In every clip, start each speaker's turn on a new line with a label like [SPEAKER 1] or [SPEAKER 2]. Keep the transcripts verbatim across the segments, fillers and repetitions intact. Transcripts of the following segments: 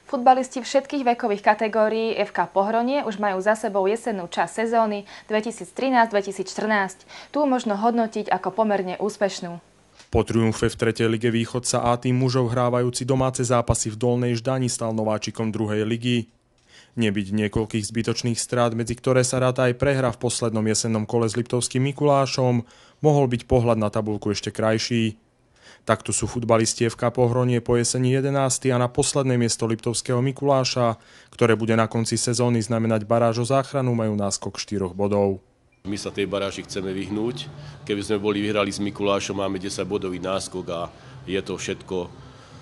[SPEAKER 1] Futbalisti všetkých vekových kategórií ef ká Pohronie už majú za sebou jesennú časť sezóny dvetisíctrinásť dvetisícštrnásť. Tu možno hodnotiť ako pomerne úspešnú.
[SPEAKER 2] Po triumfe v tretej lige Východ sa á tým mužov hrávajúci domáce zápasy v Dolnej Ždani stal nováčikom druhej ligy. Nebyť niekoľkých zbytočných strát, medzi ktoré sa ráta aj prehra v poslednom jesennom kole s Liptovským Mikulášom, mohol byť pohľad na tabuľku ešte krajší. Takto sú futbalisti ef ká Pohronie po jeseni jedenásty a na posledné miesto Liptovského Mikuláša, ktoré bude na konci sezóny znamenať baráž o záchranu, majú náskok štyroch bodov.
[SPEAKER 3] My sa tej baráži chceme vyhnúť. Keby sme boli vyhrali s Mikulášom, máme desaťbodový náskok a je to všetko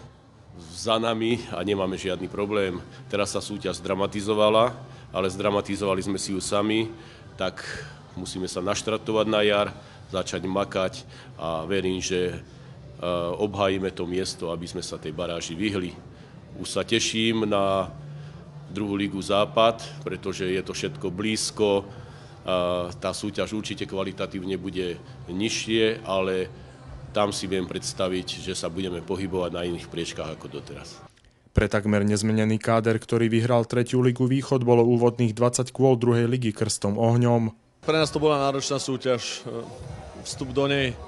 [SPEAKER 3] za nami a nemáme žiadny problém. Teraz sa súťaž zdramatizovala, ale zdramatizovali sme si ju sami, tak musíme sa naštartovať na jar, začať makať a verím, že obhájime to miesto, aby sme sa tej baráži vyhli. Už sa teším na druhú ligu Západ, pretože je to všetko blízko. Tá súťaž určite kvalitatívne bude nižšie, ale tam si viem predstaviť, že sa budeme pohybovať na iných priečkách ako doteraz.
[SPEAKER 2] Pre takmer nezmenený káder, ktorý vyhral tretiu ligu Východ, bolo úvodných dvadsať kôl druhej ligy Krstom ohňom.
[SPEAKER 4] Pre nás to bola náročná súťaž. Vstup do nej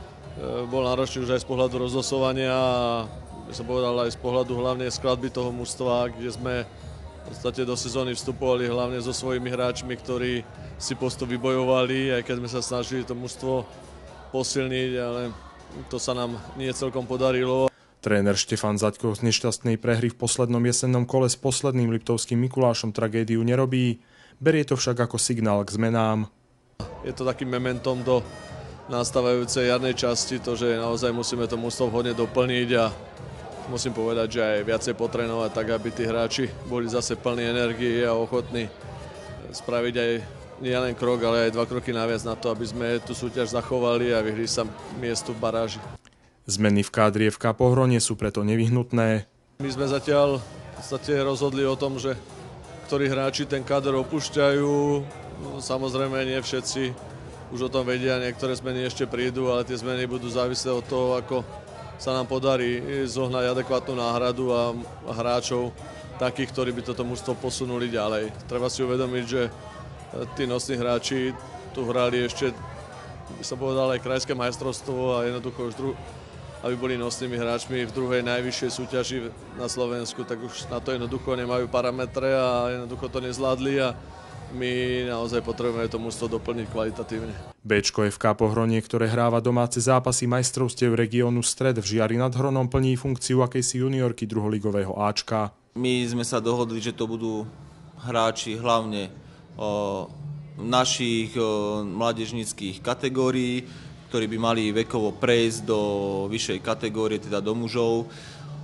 [SPEAKER 4] bol náročný už aj z pohľadu rozlosovania a by som povedal aj z pohľadu hlavne skladby toho mužstva, kde sme v podstate do sezóny vstupovali hlavne so svojimi hráčmi, ktorí si postup vybojovali, aj keď sme sa snažili to mužstvo posilniť, ale to sa nám nie celkom podarilo.
[SPEAKER 2] Tréner Štefan Zaďko z nešťastnej prehry v poslednom jesennom kole s posledným Liptovským Mikulášom tragédiu nerobí, berie to však ako signál k zmenám.
[SPEAKER 4] Je to takým mementom do nastávajúcej jarnej časti, to, že naozaj musíme to mužstvo vhodne doplniť a musím povedať, že aj viacej potrénovať, tak aby tí hráči boli zase plní energie a ochotní spraviť aj nie len krok, ale aj dva kroky naviac na to, aby sme tú súťaž zachovali a vyhli sa miestu v baráži.
[SPEAKER 2] Zmeny v kádri ef ká Pohronie sú preto nevyhnutné.
[SPEAKER 4] My sme zatiaľ v podstate rozhodli o tom, že ktorí hráči ten káder opúšťajú. Samozrejme nie všetci už o tom vedia, niektoré zmeny ešte prídu, ale tie zmeny budú závislé od toho, ako sa nám podarí zohnať adekvátnu náhradu a hráčov takých, ktorí by toto mužstvo posunuli ďalej. Treba si uvedomiť, že tí nosní hráči tu hrali ešte, by som povedal, aj krajské majstrovstvo a jednoducho už dru- aby boli nosnými hráčmi v druhej najvyššej súťaži na Slovensku, tak už na to jednoducho nemajú parametre a jednoducho to nezvládli a my naozaj potrebujeme to mužstvo doplniť kvalitatívne.
[SPEAKER 2] Béčko ef ká Pohronie, ktoré hráva domáce zápasy majstrovstiev regiónu Stred v Žiari nad Hronom, plní funkciu akejsi juniorky druholigového áčka.
[SPEAKER 5] My sme sa dohodli, že to budú hráči hlavne o, našich o, mládežníckych kategórií, ktorí by mali vekovo prejsť do vyššej kategórie, teda do mužov.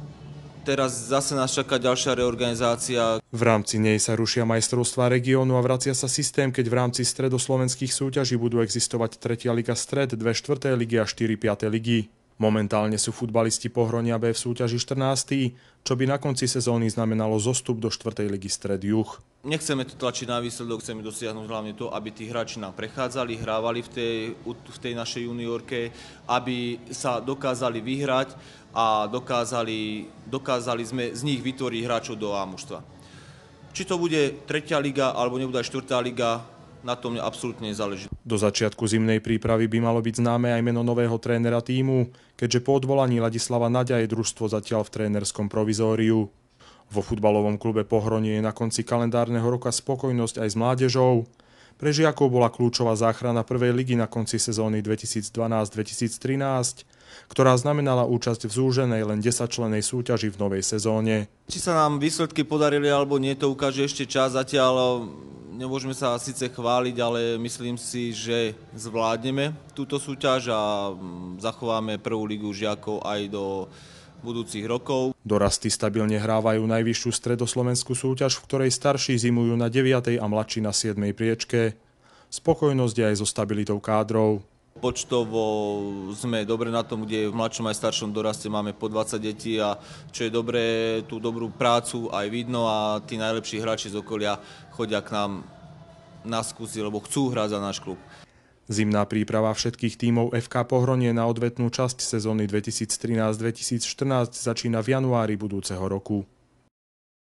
[SPEAKER 5] Teraz zase nás čaká ďalšia reorganizácia.
[SPEAKER 2] V rámci nej sa rušia majstrovstvá regiónu a vracia sa systém, keď v rámci stredoslovenských súťaží budú existovať tretia liga Stred, dve štvrté ligy a štyri piate ligy. Momentálne sú futbalisti Pohronia B v súťaži štrnásti, čo by na konci sezóny znamenalo zostup do štvrtej ligy Stred Juh.
[SPEAKER 5] Nechceme to tlačiť na výsledok, chceme dosiahnuť hlavne to, aby tí hráči nám prechádzali, hrávali v tej, v tej našej juniorke, aby sa dokázali vyhrať a dokázali, dokázali sme z nich vytvoriť hráčov do á mužstva. Či to bude tretia liga alebo nebude aj štvrtá liga, na tom mne absolútne nezáleží.
[SPEAKER 2] Do začiatku zimnej prípravy by malo byť známe aj meno nového trénera tímu, keďže po odvolaní Ladislava Naďa je družstvo zatiaľ v trénerskom provizóriu. Vo futbalovom klube Pohronie je na konci kalendárneho roka spokojnosť aj s mládežou. Pre žiakov bola kľúčová záchrana prvej ligy na konci sezóny dvetisícdvanásť dvetisíctrinásť, ktorá znamenala účasť v zúženej len desaťčlennej súťaži v novej sezóne.
[SPEAKER 5] Či sa nám výsledky podarili alebo nie, to ukáže ešte čas. Zatiaľ nemôžeme sa síce chváliť, ale myslím si, že zvládneme túto súťaž a zachováme prvú ligu žiakov aj do budúcich rokov.
[SPEAKER 2] Dorasty stabilne hrávajú najvyššiu stredoslovenskú súťaž, v ktorej starší zimujú na deviatej a mladší na siedmej priečke. Spokojnosť je aj so stabilitou kádrov.
[SPEAKER 5] Počtovo sme dobre na tom, kde v mladšom aj staršom doraste máme po dvadsať detí a čo je dobré, tú dobrú prácu aj vidno a tí najlepší hráči z okolia chodia k nám na skúsi, lebo chcú hrať za náš klub.
[SPEAKER 2] Zimná príprava všetkých tímov ef ká Pohronie na odvetnú časť sezóny dvetisíctrinásť dvetisícštrnásť začína v januári budúceho roku.